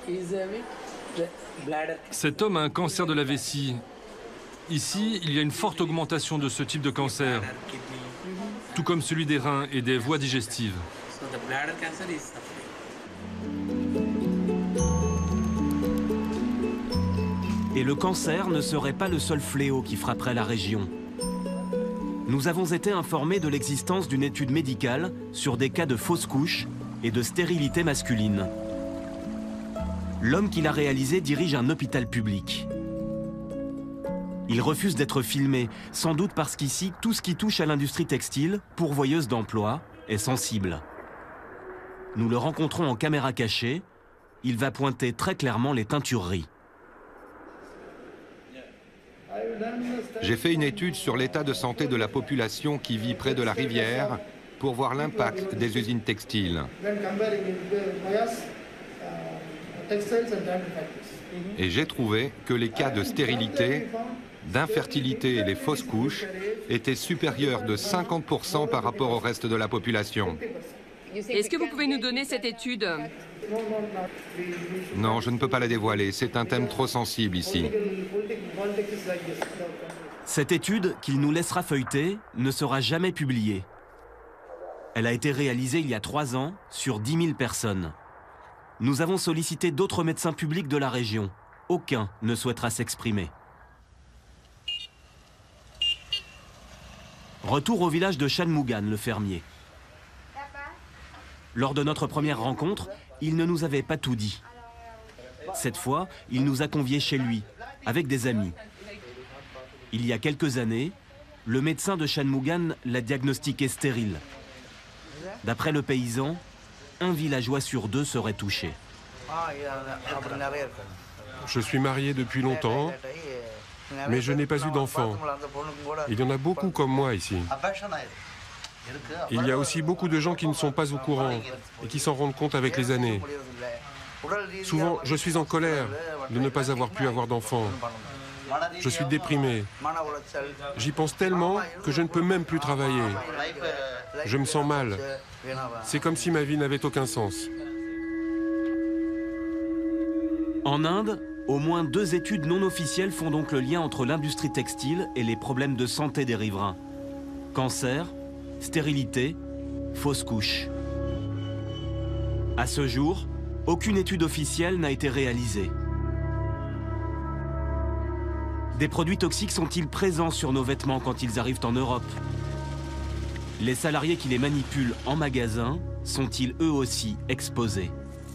Cet homme a un cancer de la vessie. Ici, il y a une forte augmentation de ce type de cancer, tout comme celui des reins et des voies digestives. Et le cancer ne serait pas le seul fléau qui frapperait la région. Nous avons été informés de l'existence d'une étude médicale sur des cas de fausses couches et de stérilité masculine. L'homme qui l'a réalisé dirige un hôpital public. Il refuse d'être filmé, sans doute parce qu'ici, tout ce qui touche à l'industrie textile, pourvoyeuse d'emplois, est sensible. Nous le rencontrons en caméra cachée. Il va pointer très clairement les teintureries. J'ai fait une étude sur l'état de santé de la population qui vit près de la rivière pour voir l'impact des usines textiles. Et j'ai trouvé que les cas de stérilité, d'infertilité et les fausses couches étaient supérieurs de 50% par rapport au reste de la population. Est-ce que vous pouvez nous donner cette étude? Non, je ne peux pas la dévoiler. C'est un thème trop sensible ici. Cette étude, qu'il nous laissera feuilleter, ne sera jamais publiée. Elle a été réalisée il y a 3 ans sur 10 000 personnes. Nous avons sollicité d'autres médecins publics de la région. Aucun ne souhaitera s'exprimer. Retour au village de Shanmugan, le fermier. Lors de notre première rencontre, il ne nous avait pas tout dit. Cette fois, il nous a conviés chez lui, avec des amis. Il y a quelques années, le médecin de Shanmugan l'a diagnostiqué stérile. D'après le paysan, un villageois sur 2 serait touché. Je suis marié depuis longtemps, mais je n'ai pas eu d'enfant. Il y en a beaucoup comme moi ici. Il y a aussi beaucoup de gens qui ne sont pas au courant et qui s'en rendent compte avec les années. Souvent, je suis en colère de ne pas avoir pu avoir d'enfant. Je suis déprimé. J'y pense tellement que je ne peux même plus travailler. Je me sens mal. C'est comme si ma vie n'avait aucun sens. En Inde, au moins 2 études non officielles font donc le lien entre l'industrie textile et les problèmes de santé des riverains. Cancer, stérilité, fausse couche. À ce jour, aucune étude officielle n'a été réalisée. Des produits toxiques sont-ils présents sur nos vêtements quand ils arrivent en Europe? Les salariés qui les manipulent en magasin sont-ils eux aussi exposés?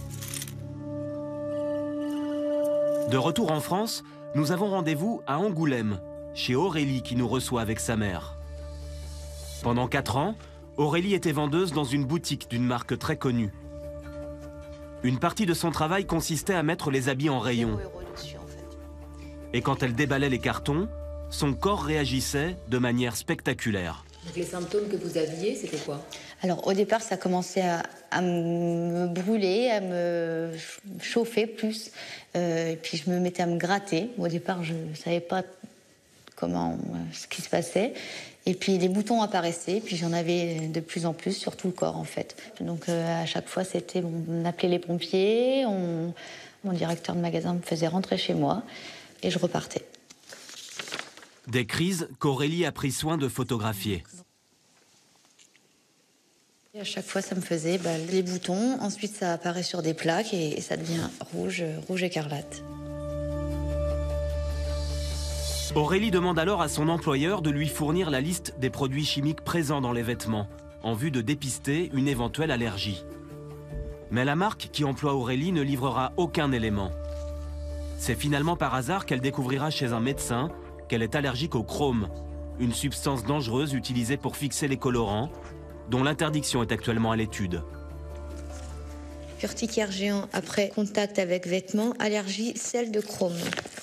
De retour en France, nous avons rendez-vous à Angoulême, chez Aurélie qui nous reçoit avec sa mère. Pendant 4 ans, Aurélie était vendeuse dans une boutique d'une marque très connue. Une partie de son travail consistait à mettre les habits en rayon. Et quand elle déballait les cartons, son corps réagissait de manière spectaculaire. Donc les symptômes que vous aviez, c'était quoi? Alors au départ, ça commençait à me brûler, à me chauffer plus. Et puis je me mettais à me gratter. Au départ, je ne savais pas ce qui se passait. Et puis les boutons apparaissaient, puis j'en avais de plus en plus sur tout le corps en fait. Donc à chaque fois, on appelait les pompiers, mon directeur de magasin me faisait rentrer chez moi et je repartais. Des crises qu'Aurélie a pris soin de photographier. Et à chaque fois, ça me faisait les boutons, ensuite ça apparaît sur des plaques et ça devient rouge écarlate. Aurélie demande alors à son employeur de lui fournir la liste des produits chimiques présents dans les vêtements, en vue de dépister une éventuelle allergie. Mais la marque qui emploie Aurélie ne livrera aucun élément. C'est finalement par hasard qu'elle découvrira chez un médecin qu'elle est allergique au chrome, une substance dangereuse utilisée pour fixer les colorants, dont l'interdiction est actuellement à l'étude. Urticaire géant après contact avec vêtements, allergie, sel de chrome.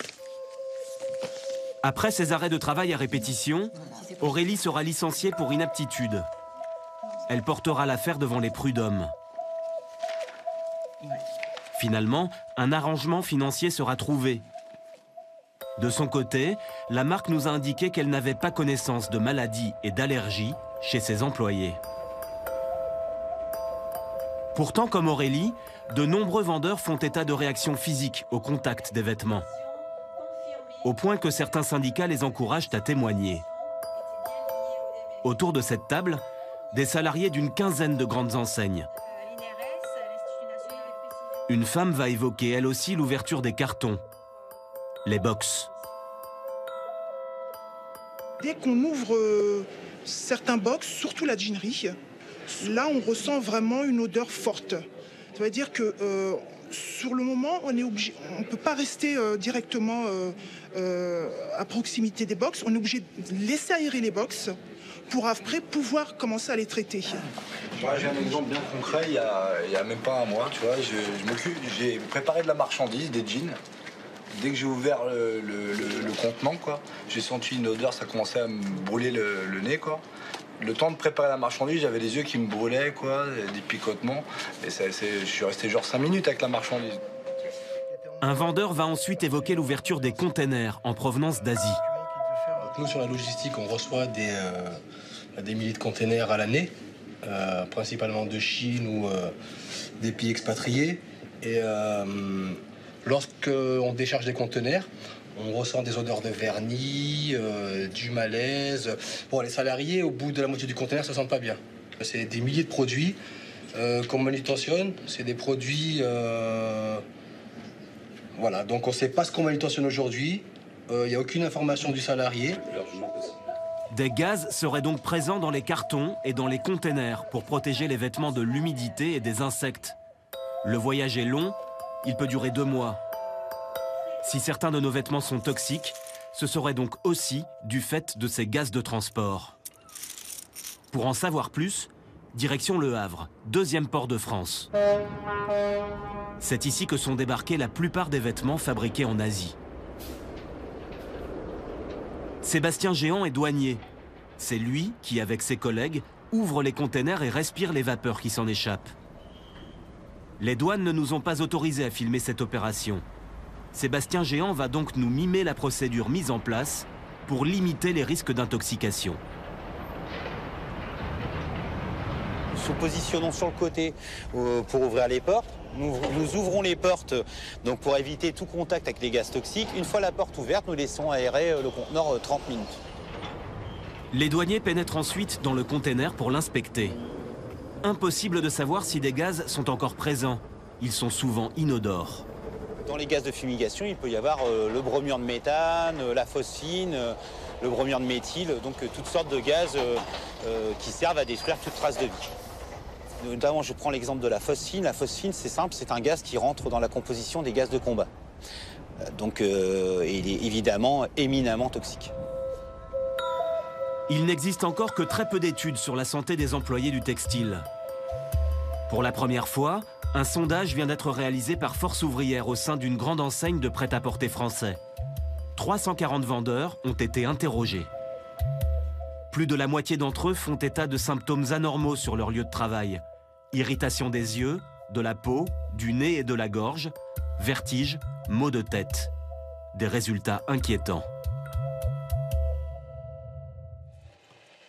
Après ses arrêts de travail à répétition, Aurélie sera licenciée pour inaptitude. Elle portera l'affaire devant les prud'hommes. Finalement, un arrangement financier sera trouvé. De son côté, la marque nous a indiqué qu'elle n'avait pas connaissance de maladies et d'allergies chez ses employés. Pourtant, comme Aurélie, de nombreux vendeurs font état de réactions physiques au contact des vêtements, au point que certains syndicats les encouragent à témoigner. Autour de cette table, des salariés d'une quinzaine de grandes enseignes. Une femme va évoquer elle aussi l'ouverture des cartons, les box. Dès qu'on ouvre certains box, surtout la jeanerie, là on ressent vraiment une odeur forte. Ça veut dire que sur le moment, on ne peut pas rester directement à proximité des box. On est obligé de laisser aérer les box pour après pouvoir commencer à les traiter. Moi, j'ai un exemple bien concret, il y a même pas un mois, tu vois, j'ai préparé de la marchandise, des jeans. Dès que j'ai ouvert le contenant, quoi, j'ai senti une odeur, ça commençait à me brûler le nez, quoi. Le temps de préparer la marchandise, j'avais les yeux qui me brûlaient, quoi, des picotements. Et je suis resté genre 5 minutes avec la marchandise. Un vendeur va ensuite évoquer l'ouverture des containers en provenance d'Asie. Nous, sur la logistique, on reçoit des milliers de containers à l'année, principalement de Chine ou des pays expatriés. Et lorsqu'on décharge des containers, on ressent des odeurs de vernis, du malaise. Bon, les salariés, au bout de la moitié du conteneur, se sentent pas bien. C'est des milliers de produits qu'on manutentionne. C'est des produits... Voilà, donc on ne sait pas ce qu'on manutentionne aujourd'hui. Il n'y a aucune information du salarié. Des gaz seraient donc présents dans les cartons et dans les containers pour protéger les vêtements de l'humidité et des insectes. Le voyage est long, il peut durer 2 mois. Si certains de nos vêtements sont toxiques, ce serait donc aussi du fait de ces gaz de transport. Pour en savoir plus, direction Le Havre, 2e port de France. C'est ici que sont débarqués la plupart des vêtements fabriqués en Asie. Sébastien Géant est douanier. C'est lui qui, avec ses collègues, ouvre les containers et respire les vapeurs qui s'en échappent. Les douanes ne nous ont pas autorisés à filmer cette opération. Sébastien Géant va donc nous mimer la procédure mise en place pour limiter les risques d'intoxication. Nous nous positionnons sur le côté pour ouvrir les portes. Nous ouvrons les portes donc pour éviter tout contact avec les gaz toxiques. Une fois la porte ouverte, nous laissons aérer le conteneur 30 minutes. Les douaniers pénètrent ensuite dans le container pour l'inspecter. Impossible de savoir si des gaz sont encore présents. Ils sont souvent inodores. Dans les gaz de fumigation, il peut y avoir le bromure de méthane, la phosphine, le bromure de méthyle, donc toutes sortes de gaz qui servent à détruire toute trace de vie. Notamment, je prends l'exemple de la phosphine. La phosphine, c'est simple, c'est un gaz qui rentre dans la composition des gaz de combat. Donc, il est évidemment éminemment toxique. Il n'existe encore que très peu d'études sur la santé des employés du textile. Pour la première fois, un sondage vient d'être réalisé par Force ouvrière au sein d'une grande enseigne de prêt-à-porter français. 340 vendeurs ont été interrogés. Plus de la moitié d'entre eux font état de symptômes anormaux sur leur lieu de travail. Irritation des yeux, de la peau, du nez et de la gorge, vertige, maux de tête. Des résultats inquiétants.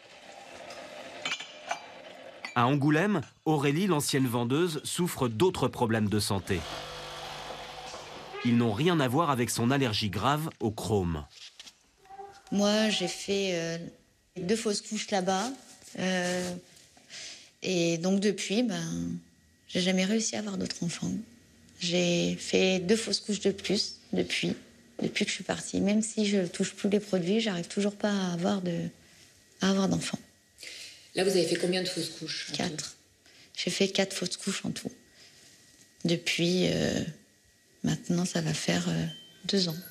À Angoulême, Aurélie, l'ancienne vendeuse, souffre d'autres problèmes de santé. Ils n'ont rien à voir avec son allergie grave au chrome. Moi, j'ai fait 2 fausses couches là-bas. Et donc depuis, j'ai jamais réussi à avoir d'autres enfants. J'ai fait 2 fausses couches de plus depuis que je suis partie. Même si je touche plus les produits, j'arrive toujours pas à avoir d'enfants. Là, vous avez fait combien de fausses couches? 4. J'ai fait 4 fausses couches en tout. Depuis, maintenant, ça va faire 2 ans.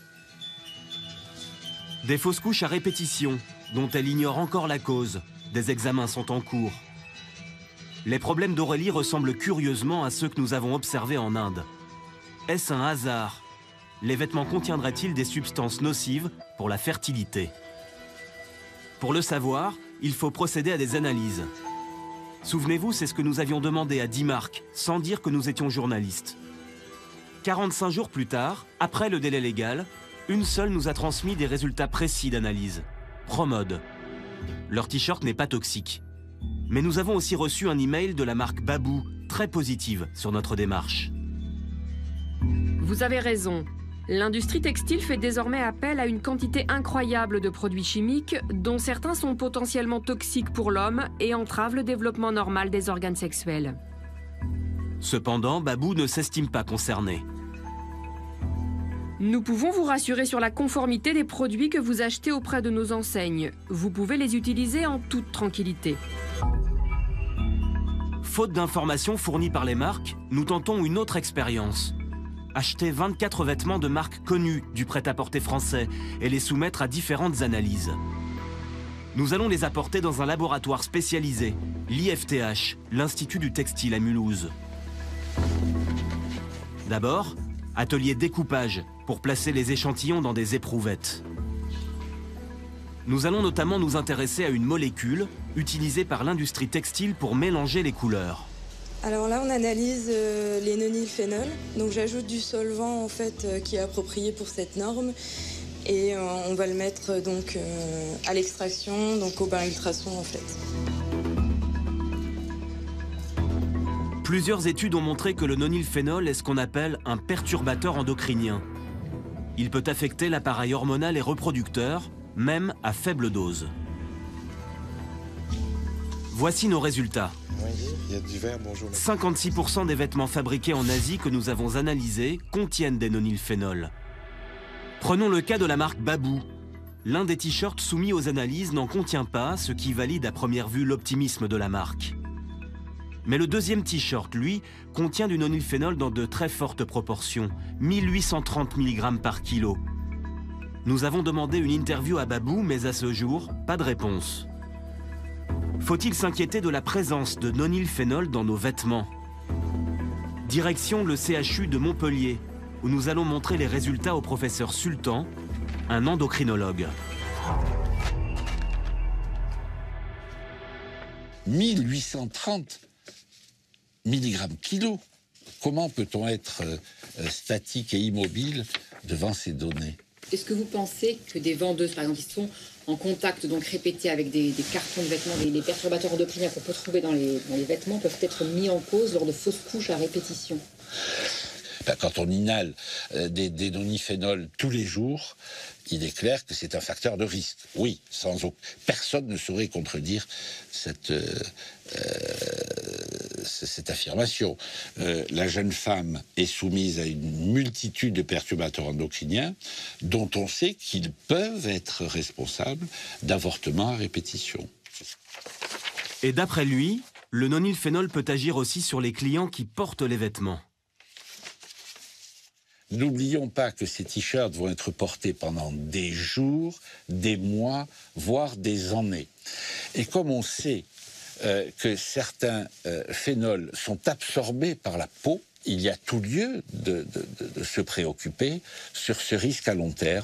Des fausses couches à répétition, dont elle ignore encore la cause. Des examens sont en cours. Les problèmes d'Aurélie ressemblent curieusement à ceux que nous avons observés en Inde. Est-ce un hasard? Les vêtements contiendraient-ils des substances nocives pour la fertilité? Pour le savoir, il faut procéder à des analyses. Souvenez-vous, c'est ce que nous avions demandé à 10 marques, sans dire que nous étions journalistes. 45 jours plus tard, après le délai légal, une seule nous a transmis des résultats précis d'analyse. Promode. Leur t-shirt n'est pas toxique. Mais nous avons aussi reçu un email de la marque Babou, très positive sur notre démarche. Vous avez raison. L'industrie textile fait désormais appel à une quantité incroyable de produits chimiques, dont certains sont potentiellement toxiques pour l'homme et entravent le développement normal des organes sexuels. Cependant, Babou ne s'estime pas concerné. Nous pouvons vous rassurer sur la conformité des produits que vous achetez auprès de nos enseignes. Vous pouvez les utiliser en toute tranquillité. Faute d'informations fournies par les marques, nous tentons une autre expérience. Acheter 24 vêtements de marques connues du prêt-à-porter français et les soumettre à différentes analyses. Nous allons les apporter dans un laboratoire spécialisé, l'IFTH, l'Institut du Textile à Mulhouse. D'abord, atelier découpage pour placer les échantillons dans des éprouvettes. Nous allons notamment nous intéresser à une molécule utilisée par l'industrie textile pour mélanger les couleurs. Alors là, on analyse les nonylphénols. Donc j'ajoute du solvant en fait qui est approprié pour cette norme et on va le mettre donc à l'extraction, donc au bain ultrason en fait. Plusieurs études ont montré que le nonylphénol est ce qu'on appelle un perturbateur endocrinien. Il peut affecter l'appareil hormonal et reproducteur, même à faible dose. Voici nos résultats. 56% des vêtements fabriqués en Asie que nous avons analysés contiennent des nonylphénols. Prenons le cas de la marque Babou. L'un des t-shirts soumis aux analyses n'en contient pas, ce qui valide à première vue l'optimisme de la marque. Mais le deuxième t-shirt, lui, contient du nonylphénol dans de très fortes proportions, 1830 mg par kilo. Nous avons demandé une interview à Babou, mais à ce jour, pas de réponse. Faut-il s'inquiéter de la présence de nonylphénol dans nos vêtements? Direction le CHU de Montpellier, où nous allons montrer les résultats au professeur Sultan, un endocrinologue. 1830 mg kilo. Comment peut-on être statique et immobile devant ces données? Est-ce que vous pensez que des vendeuses, par exemple, qui sont en contact donc répété avec des cartons de vêtements, des perturbateurs endocriniens qu'on peut trouver dans les vêtements, peuvent être mis en cause lors de fausses couches à répétition? Quand on inhale des nonylphénols tous les jours, il est clair que c'est un facteur de risque. Oui, sans aucun. Personne ne saurait contredire cette affirmation. La jeune femme est soumise à une multitude de perturbateurs endocriniens dont on sait qu'ils peuvent être responsables d'avortements à répétition. Et d'après lui, le nonylphénol peut agir aussi sur les clients qui portent les vêtements. N'oublions pas que ces t-shirts vont être portés pendant des jours, des mois, voire des années. Et comme on sait que certains phénols sont absorbés par la peau, il y a tout lieu de se préoccuper sur ce risque à long terme.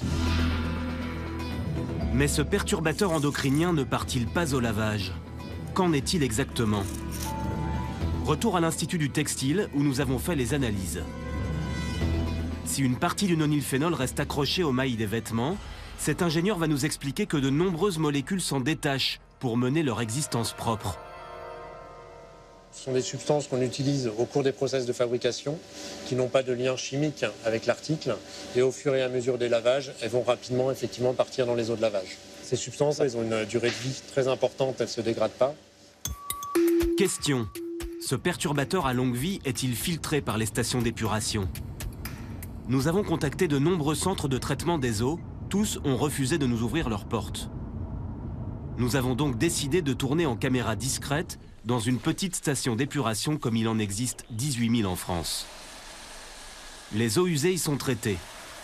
Mais ce perturbateur endocrinien ne part-il pas au lavage? Qu'en est-il exactement? Retour à l'Institut du Textile où nous avons fait les analyses. Si une partie du nonylphénol reste accrochée aux mailles des vêtements, cet ingénieur va nous expliquer que de nombreuses molécules s'en détachent pour mener leur existence propre. Ce sont des substances qu'on utilise au cours des process de fabrication qui n'ont pas de lien chimique avec l'article. Et au fur et à mesure des lavages, elles vont rapidement effectivement partir dans les eaux de lavage. Ces substances, elles ont une durée de vie très importante, elles ne se dégradent pas. Question. Ce perturbateur à longue vie est-il filtré par les stations d'épuration? Nous avons contacté de nombreux centres de traitement des eaux. Tous ont refusé de nous ouvrir leurs portes. Nous avons donc décidé de tourner en caméra discrète dans une petite station d'épuration comme il en existe 18 000 en France. Les eaux usées y sont traitées.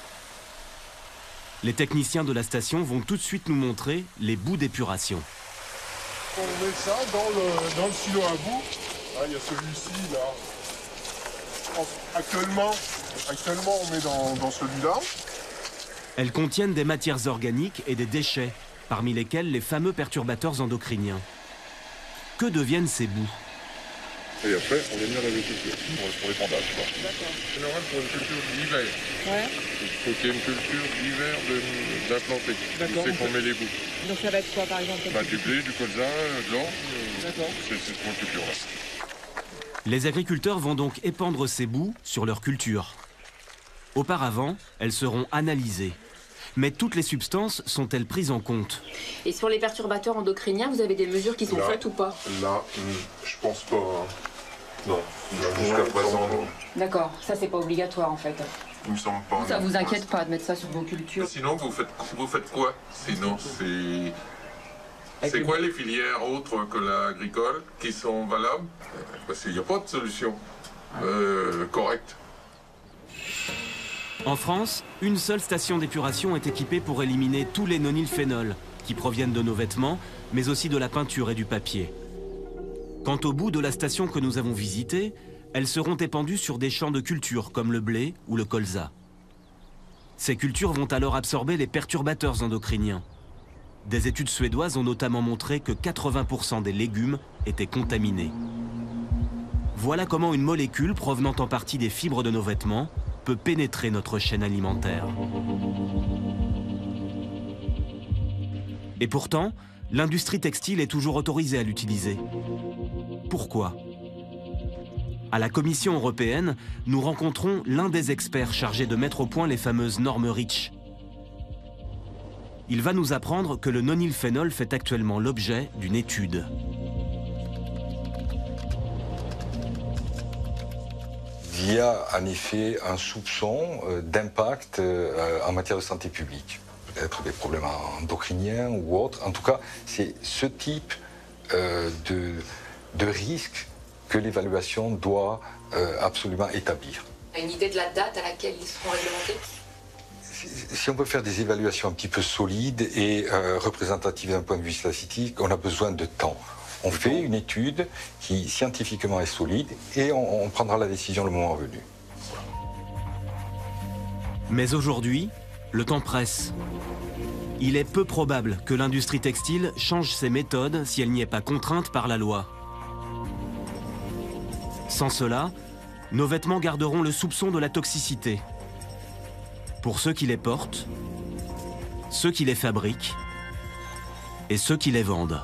Les techniciens de la station vont tout de suite nous montrer les boues d'épuration. On met ça dans le silo à boue. Ah, il y a celui-ci là. Actuellement on met dans celui-là. Elles contiennent des matières organiques et des déchets, parmi lesquels les fameux perturbateurs endocriniens. Que deviennent ces boues? Et après, on les met dans l'agriculture, pour les vendages. C'est normal pour une culture d'hiver. Ouais. Il faut qu'il y ait une culture d'hiver d'implanter. C'est qu'on met les boues. Donc ça va être quoi par exemple? Du blé, du colza, de l'orge. D'accord. C'est pour une culture là. Les agriculteurs vont donc épandre ces boues sur leur culture. Auparavant, elles seront analysées. Mais toutes les substances sont-elles prises en compte? Et sur les perturbateurs endocriniens, vous avez des mesures qui sont faites ou pas? Là, je pense pas. Non, jusqu'à présent, non. D'accord, ça c'est pas obligatoire en fait. Il me semble pas. Ça vous inquiète pas de mettre ça sur vos cultures? Sinon, vous faites quoi? Sinon, c'est quoi les filières autres que l'agricole qui sont valables? Parce qu'il n'y a pas de solution correcte. En France, une seule station d'épuration est équipée pour éliminer tous les nonylphénols qui proviennent de nos vêtements, mais aussi de la peinture et du papier. Quant aux boues de la station que nous avons visitée, elles seront épandues sur des champs de culture comme le blé ou le colza. Ces cultures vont alors absorber les perturbateurs endocriniens. Des études suédoises ont notamment montré que 80% des légumes étaient contaminés. Voilà comment une molécule provenant en partie des fibres de nos vêtements peut pénétrer notre chaîne alimentaire. Et pourtant, l'industrie textile est toujours autorisée à l'utiliser. Pourquoi? À la Commission européenne, nous rencontrons l'un des experts chargés de mettre au point les fameuses normes REACH. Il va nous apprendre que le nonylphénol fait actuellement l'objet d'une étude. Il y a en effet un soupçon d'impact en matière de santé publique. Peut-être des problèmes endocriniens ou autres. En tout cas, c'est ce type de risque que l'évaluation doit absolument établir. Une idée de la date à laquelle ils seront réglementés? Si on peut faire des évaluations un petit peu solides et représentatives d'un point de vue statistique, on a besoin de temps. On fait une étude qui scientifiquement est solide et on prendra la décision le moment venu. Mais aujourd'hui, le temps presse. Il est peu probable que l'industrie textile change ses méthodes si elle n'y est pas contrainte par la loi. Sans cela, nos vêtements garderont le soupçon de la toxicité. Pour ceux qui les portent, ceux qui les fabriquent et ceux qui les vendent.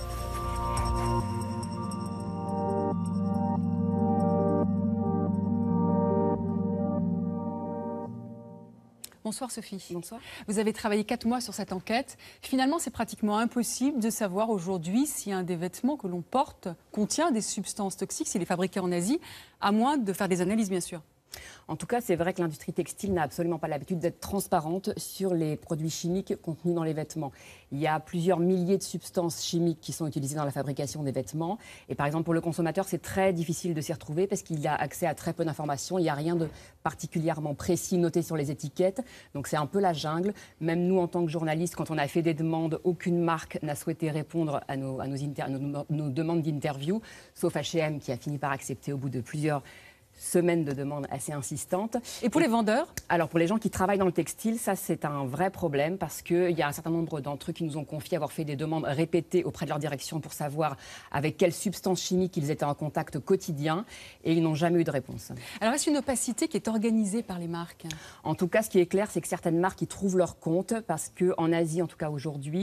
Bonsoir Sophie. Bonsoir. Vous avez travaillé 4 mois sur cette enquête. Finalement, c'est pratiquement impossible de savoir aujourd'hui si un des vêtements que l'on porte contient des substances toxiques, s'il est fabriqué en Asie, à moins de faire des analyses, bien sûr. En tout cas, c'est vrai que l'industrie textile n'a absolument pas l'habitude d'être transparente sur les produits chimiques contenus dans les vêtements. Il y a plusieurs milliers de substances chimiques qui sont utilisées dans la fabrication des vêtements. Et par exemple, pour le consommateur, c'est très difficile de s'y retrouver parce qu'il a accès à très peu d'informations. Il n'y a rien de particulièrement précis noté sur les étiquettes. Donc c'est un peu la jungle. Même nous, en tant que journalistes, quand on a fait des demandes, aucune marque n'a souhaité répondre à nos demandes d'interview, sauf H&M qui a fini par accepter au bout de plusieurs semaines de demandes assez insistantes. Et pour les vendeurs? Alors pour les gens qui travaillent dans le textile, ça c'est un vrai problème parce qu'il y a un certain nombre d'entre eux qui nous ont confié avoir fait des demandes répétées auprès de leur direction pour savoir avec quelles substances chimiques ils étaient en contact quotidien et ils n'ont jamais eu de réponse. Alors est-ce une opacité qui est organisée par les marques? En tout cas, ce qui est clair, c'est que certaines marques y trouvent leur compte parce qu'en Asie, en tout cas aujourd'hui,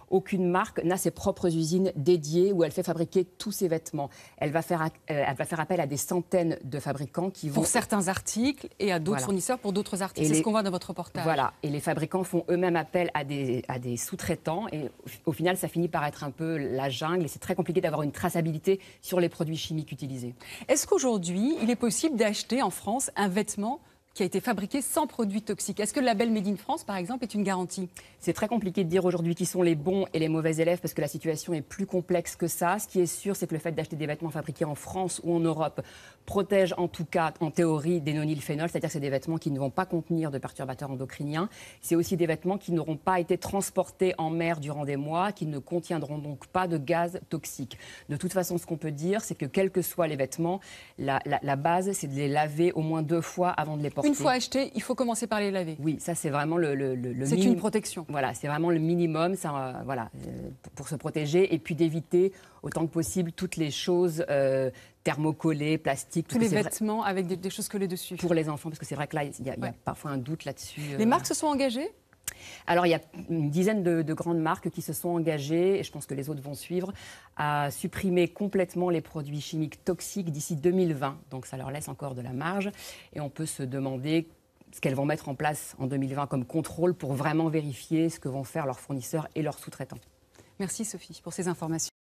Aucune marque n'a ses propres usines dédiées où elle fait fabriquer tous ses vêtements. Elle va faire appel à des centaines de fabricants qui vont... Pour certains articles et à d'autres fournisseurs pour d'autres articles. C'est ce qu'on voit dans votre reportage. Voilà. Et les fabricants font eux-mêmes appel à des sous-traitants. Et au final, ça finit par être un peu la jungle. Et c'est très compliqué d'avoir une traçabilité sur les produits chimiques utilisés. Est-ce qu'aujourd'hui, il est possible d'acheter en France un vêtement qui a été fabriqué sans produits toxiques? Est-ce que le label Made in France, par exemple, est une garantie? C'est très compliqué de dire aujourd'hui qui sont les bons et les mauvais élèves parce que la situation est plus complexe que ça. Ce qui est sûr, c'est que le fait d'acheter des vêtements fabriqués en France ou en Europe protège en tout cas, en théorie, des nonylphénols, c'est-à-dire que c'est des vêtements qui ne vont pas contenir de perturbateurs endocriniens. C'est aussi des vêtements qui n'auront pas été transportés en mer durant des mois, qui ne contiendront donc pas de gaz toxiques. De toute façon, ce qu'on peut dire, c'est que quels que soient les vêtements, la base, c'est de les laver au moins 2 fois avant de les porter. Une fois achetés, il faut commencer par les laver. Oui, ça c'est vraiment le c'est une protection. Voilà, c'est vraiment le minimum pour se protéger et puis d'éviter autant que possible toutes les choses thermocollées, plastiques. Tous les vêtements avec des choses collées dessus. Pour les enfants, parce que c'est vrai que là, il y a parfois un doute là-dessus. Les marques se sont engagées ? Alors, il y a une dizaine de grandes marques qui se sont engagées, et je pense que les autres vont suivre, à supprimer complètement les produits chimiques toxiques d'ici 2020. Donc, ça leur laisse encore de la marge. Et on peut se demander ce qu'elles vont mettre en place en 2020 comme contrôle pour vraiment vérifier ce que vont faire leurs fournisseurs et leurs sous-traitants. Merci Sophie pour ces informations.